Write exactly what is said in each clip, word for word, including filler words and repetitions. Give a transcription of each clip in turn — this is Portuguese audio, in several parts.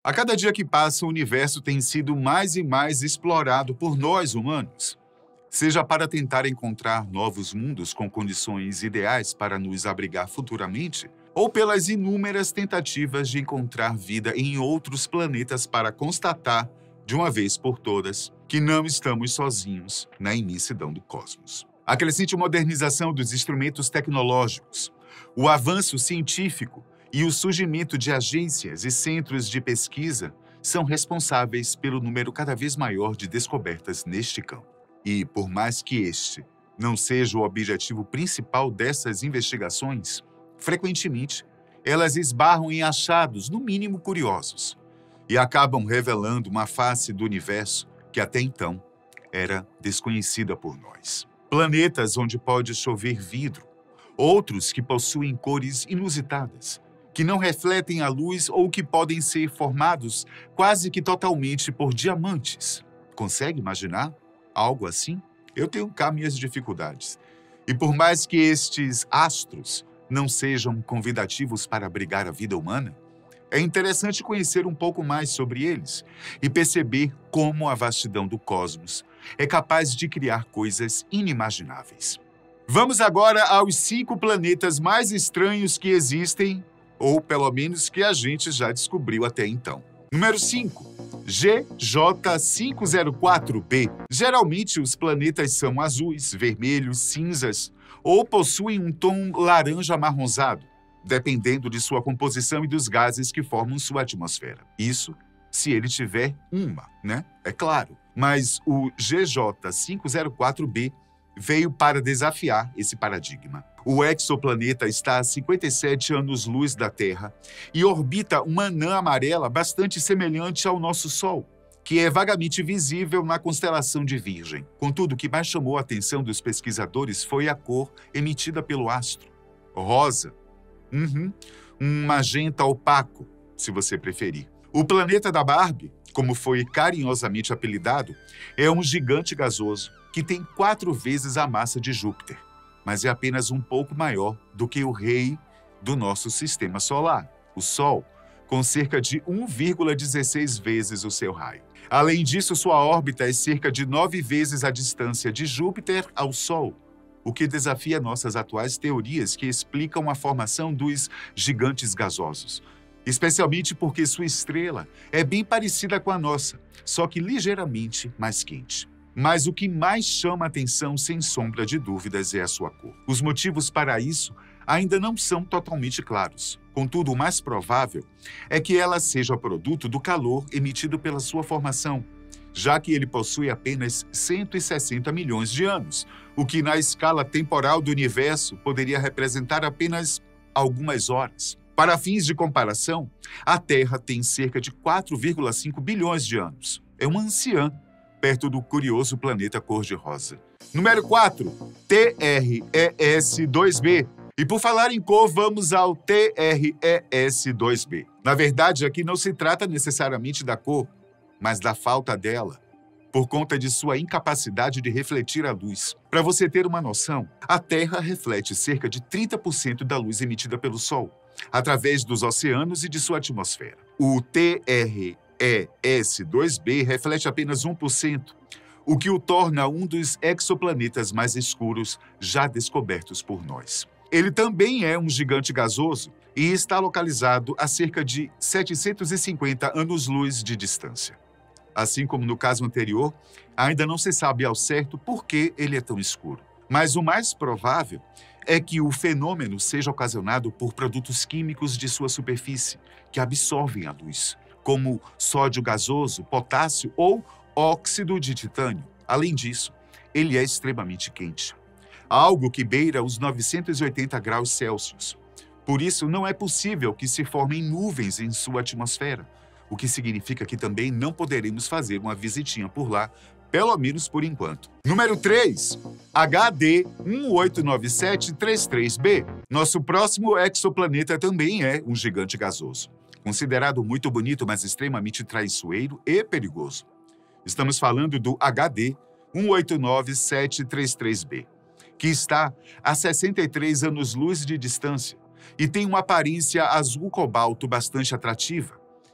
A cada dia que passa, o universo tem sido mais e mais explorado por nós humanos, seja para tentar encontrar novos mundos com condições ideais para nos abrigar futuramente, ou pelas inúmeras tentativas de encontrar vida em outros planetas para constatar, de uma vez por todas, que não estamos sozinhos na imensidão do cosmos. A crescente modernização dos instrumentos tecnológicos, o avanço científico e o surgimento de agências e centros de pesquisa são responsáveis pelo número cada vez maior de descobertas neste campo. E, por mais que este não seja o objetivo principal dessas investigações, frequentemente elas esbarram em achados, no mínimo curiosos, e acabam revelando uma face do universo que até então era desconhecida por nós. Planetas onde pode chover vidro, outros que possuem cores inusitadas, que não refletem a luz ou que podem ser formados quase que totalmente por diamantes. Consegue imaginar algo assim? Eu tenho cá minhas dificuldades. E por mais que estes astros não sejam convidativos para abrigar a vida humana, é interessante conhecer um pouco mais sobre eles e perceber como a vastidão do cosmos é capaz de criar coisas inimagináveis. Vamos agora aos cinco planetas mais estranhos que existem, ou pelo menos que a gente já descobriu até então. Número cinco. G J cinco zero quatro b. Geralmente os planetas são azuis, vermelhos, cinzas ou possuem um tom laranja amarronzado, dependendo de sua composição e dos gases que formam sua atmosfera. Isso se ele tiver uma, né? É claro. Mas o G J cinco zero quatro b veio para desafiar esse paradigma. O exoplaneta está a cinquenta e sete anos-luz da Terra e orbita uma anã amarela bastante semelhante ao nosso Sol, que é vagamente visível na constelação de Virgem. Contudo, o que mais chamou a atenção dos pesquisadores foi a cor emitida pelo astro. Rosa. Uhum. Um magenta opaco, se você preferir. O planeta da Barbie, como foi carinhosamente apelidado, é um gigante gasoso que tem quatro vezes a massa de Júpiter, mas é apenas um pouco maior do que o rei do nosso sistema solar, o Sol, com cerca de um vírgula dezesseis vezes o seu raio. Além disso, sua órbita é cerca de nove vezes a distância de Júpiter ao Sol, o que desafia nossas atuais teorias que explicam a formação dos gigantes gasosos, especialmente porque sua estrela é bem parecida com a nossa, só que ligeiramente mais quente. Mas o que mais chama a atenção, sem sombra de dúvidas, é a sua cor. Os motivos para isso ainda não são totalmente claros. Contudo, o mais provável é que ela seja produto do calor emitido pela sua formação, já que ele possui apenas cento e sessenta milhões de anos, o que na escala temporal do universo poderia representar apenas algumas horas. Para fins de comparação, a Terra tem cerca de quatro vírgula cinco bilhões de anos. É uma anciã, perto do curioso planeta cor-de-rosa. Número quatro. T R E S dois b. E por falar em cor, vamos ao T R E S dois b. Na verdade, aqui não se trata necessariamente da cor, mas da falta dela, por conta de sua incapacidade de refletir a luz. Para você ter uma noção, a Terra reflete cerca de trinta por cento da luz emitida pelo Sol, através dos oceanos e de sua atmosfera. O T R E S dois b reflete apenas um por cento, o que o torna um dos exoplanetas mais escuros já descobertos por nós. Ele também é um gigante gasoso e está localizado a cerca de setecentos e cinquenta anos-luz de distância. Assim como no caso anterior, ainda não se sabe ao certo por que ele é tão escuro. Mas o mais provável é que o fenômeno seja ocasionado por produtos químicos de sua superfície, que absorvem a luz, como sódio gasoso, potássio ou óxido de titânio. Além disso, ele é extremamente quente, algo que beira os novecentos e oitenta graus Celsius. Por isso, não é possível que se formem nuvens em sua atmosfera, o que significa que também não poderemos fazer uma visitinha por lá, pelo menos por enquanto. Número três. H D um oito nove sete três três b. Nosso próximo exoplaneta também é um gigante gasoso, considerado muito bonito, mas extremamente traiçoeiro e perigoso. Estamos falando do H D um oito nove sete três três b, que está a sessenta e três anos-luz de distância e tem uma aparência azul cobalto bastante atrativa,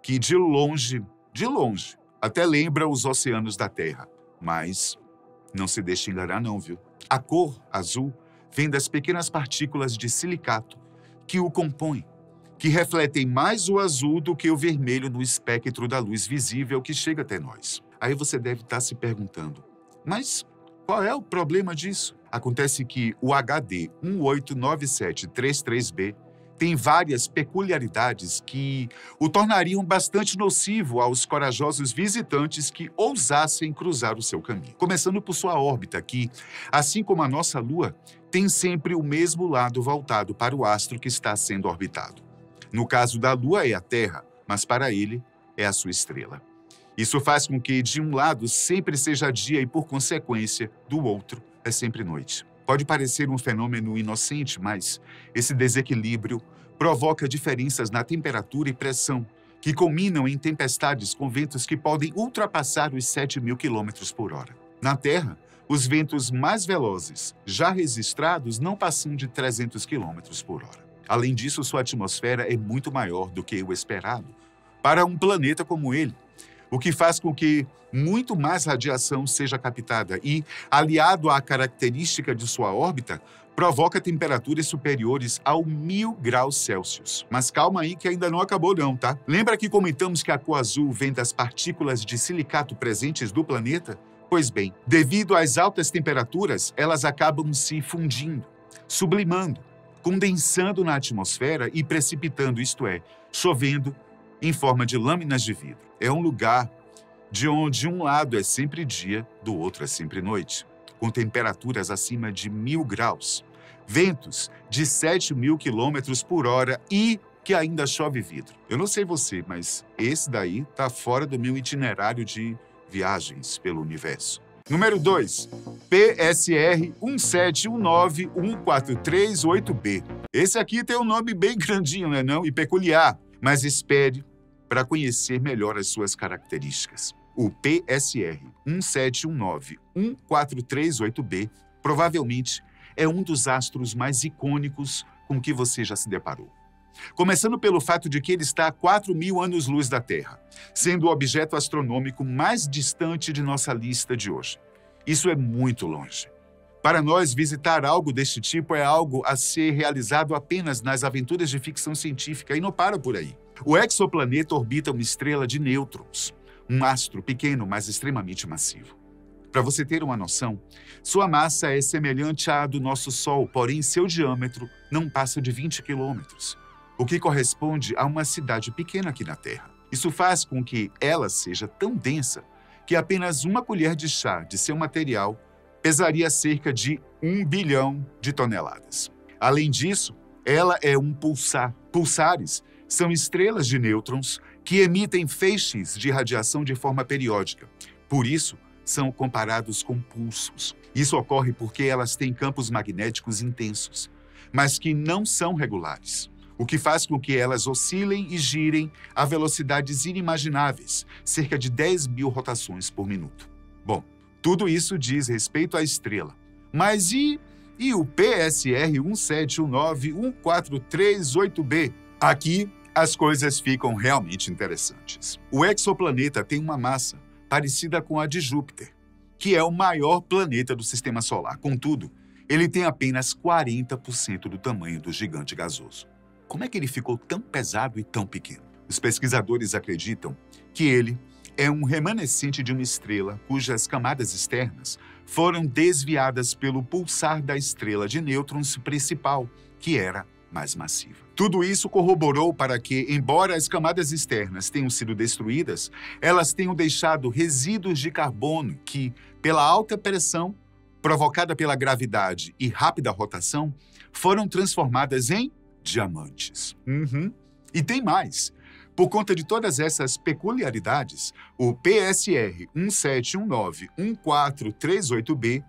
que de longe, de longe, até lembra os oceanos da Terra. Mas não se deixe enganar não, viu? A cor azul vem das pequenas partículas de silicato que o compõem, que refletem mais o azul do que o vermelho no espectro da luz visível que chega até nós. Aí você deve estar se perguntando, mas qual é o problema disso? Acontece que o H D um oito nove sete três três b tem várias peculiaridades que o tornariam bastante nocivo aos corajosos visitantes que ousassem cruzar o seu caminho. Começando por sua órbita, que, assim como a nossa Lua, tem sempre o mesmo lado voltado para o astro que está sendo orbitado. No caso da Lua é a Terra, mas para ele é a sua estrela. Isso faz com que, de um lado, sempre seja dia e, por consequência, do outro, é sempre noite. Pode parecer um fenômeno inocente, mas esse desequilíbrio provoca diferenças na temperatura e pressão, que culminam em tempestades com ventos que podem ultrapassar os sete mil quilômetros por hora. Na Terra, os ventos mais velozes, já registrados, não passam de trezentos quilômetros por hora. Além disso, sua atmosfera é muito maior do que o esperado para um planeta como ele, o que faz com que muito mais radiação seja captada e, aliado à característica de sua órbita, provoca temperaturas superiores ao mil graus Celsius. Mas calma aí que ainda não acabou não, tá? Lembra que comentamos que a cor azul vem das partículas de silicato presentes do planeta? Pois bem, devido às altas temperaturas, elas acabam se fundindo, sublimando, condensando na atmosfera e precipitando, isto é, chovendo em forma de lâminas de vidro. É um lugar de onde um lado é sempre dia, do outro é sempre noite, com temperaturas acima de mil graus, ventos de sete mil quilômetros por hora e que ainda chove vidro. Eu não sei você, mas esse daí tá fora do meu itinerário de viagens pelo universo. Número dois, P S R um sete um nove um quatro três oito b. Esse aqui tem um nome bem grandinho, né, não? E peculiar, mas espere para conhecer melhor as suas características. O P S R um sete um nove um quatro três oito b provavelmente é um dos astros mais icônicos com que você já se deparou. Começando pelo fato de que ele está a quatro mil anos-luz da Terra, sendo o objeto astronômico mais distante de nossa lista de hoje. Isso é muito longe. Para nós, visitar algo deste tipo é algo a ser realizado apenas nas aventuras de ficção científica e não para por aí. O exoplaneta orbita uma estrela de nêutrons, um astro pequeno, mas extremamente massivo. Para você ter uma noção, sua massa é semelhante à do nosso Sol, porém seu diâmetro não passa de vinte quilômetros, o que corresponde a uma cidade pequena aqui na Terra. Isso faz com que ela seja tão densa que apenas uma colher de chá de seu material pesaria cerca de um bilhão de toneladas. Além disso, ela é um pulsar. Pulsares são estrelas de nêutrons que emitem feixes de radiação de forma periódica. Por isso, são comparados com pulsos. Isso ocorre porque elas têm campos magnéticos intensos, mas que não são regulares, o que faz com que elas oscilem e girem a velocidades inimagináveis, cerca de dez mil rotações por minuto. Bom, tudo isso diz respeito à estrela. Mas e, e o P S R um sete um nove um quatro três oito b? Aqui, as coisas ficam realmente interessantes. O exoplaneta tem uma massa parecida com a de Júpiter, que é o maior planeta do Sistema Solar. Contudo, ele tem apenas quarenta por cento do tamanho do gigante gasoso. Como é que ele ficou tão pesado e tão pequeno? Os pesquisadores acreditam que ele é um remanescente de uma estrela cujas camadas externas foram desviadas pelo pulsar da estrela de nêutrons principal, que era mais massiva. Tudo isso corroborou para que, embora as camadas externas tenham sido destruídas, elas tenham deixado resíduos de carbono que, pela alta pressão provocada pela gravidade e rápida rotação, foram transformadas em diamantes. Uhum. E tem mais. Por conta de todas essas peculiaridades, o P S R um sete um nove um quatro três oito b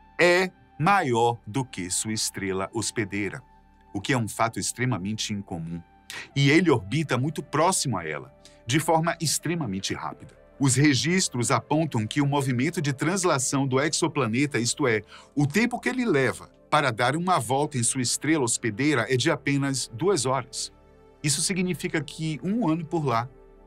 é maior do que sua estrela hospedeira, o que é um fato extremamente incomum. E ele orbita muito próximo a ela, de forma extremamente rápida. Os registros apontam que o movimento de translação do exoplaneta, isto é, o tempo que ele leva para dar uma volta em sua estrela hospedeira, é de apenas duas horas. Isso significa que um ano por lá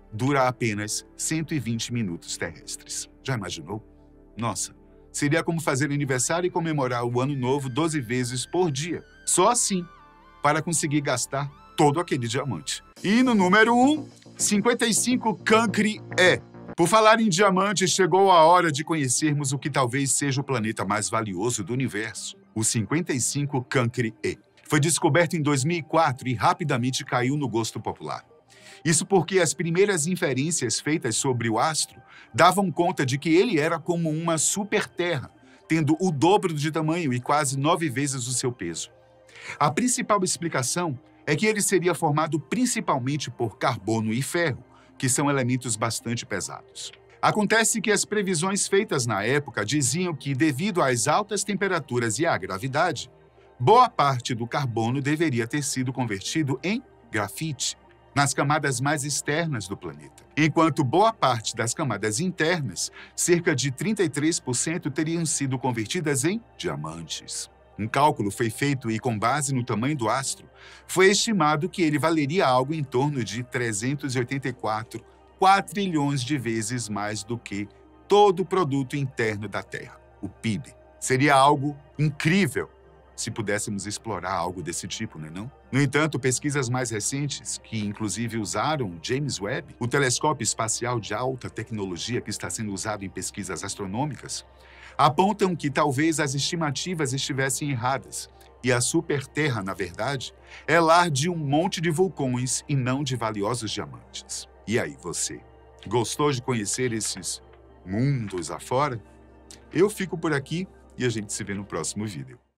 dura apenas cento e vinte minutos terrestres. Já imaginou? Nossa, seria como fazer aniversário e comemorar o ano novo doze vezes por dia. Só assim, para conseguir gastar todo aquele diamante. E no número um, cinquenta e cinco Cancri E. Por falar em diamantes, chegou a hora de conhecermos o que talvez seja o planeta mais valioso do universo, o cinquenta e cinco Cancri E. Foi descoberto em dois mil e quatro e rapidamente caiu no gosto popular. Isso porque as primeiras inferências feitas sobre o astro davam conta de que ele era como uma super-terra, tendo o dobro de tamanho e quase nove vezes o seu peso. A principal explicação é que ele seria formado principalmente por carbono e ferro, que são elementos bastante pesados. Acontece que as previsões feitas na época diziam que, devido às altas temperaturas e à gravidade, boa parte do carbono deveria ter sido convertido em grafite, nas camadas mais externas do planeta, enquanto boa parte das camadas internas, cerca de trinta e três por cento, teriam sido convertidas em diamantes. Um cálculo foi feito e, com base no tamanho do astro, foi estimado que ele valeria algo em torno de trezentos e oitenta e quatro quatrilhões de vezes mais do que todo o produto interno da Terra, o P I B. Seria algo incrível se pudéssemos explorar algo desse tipo, não é não? No entanto, pesquisas mais recentes, que inclusive usaram o James Webb, o telescópio espacial de alta tecnologia que está sendo usado em pesquisas astronômicas, apontam que talvez as estimativas estivessem erradas e a super-terra, na verdade, é lar de um monte de vulcões e não de valiosos diamantes. E aí, você? Gostou de conhecer esses mundos afora? Eu fico por aqui e a gente se vê no próximo vídeo.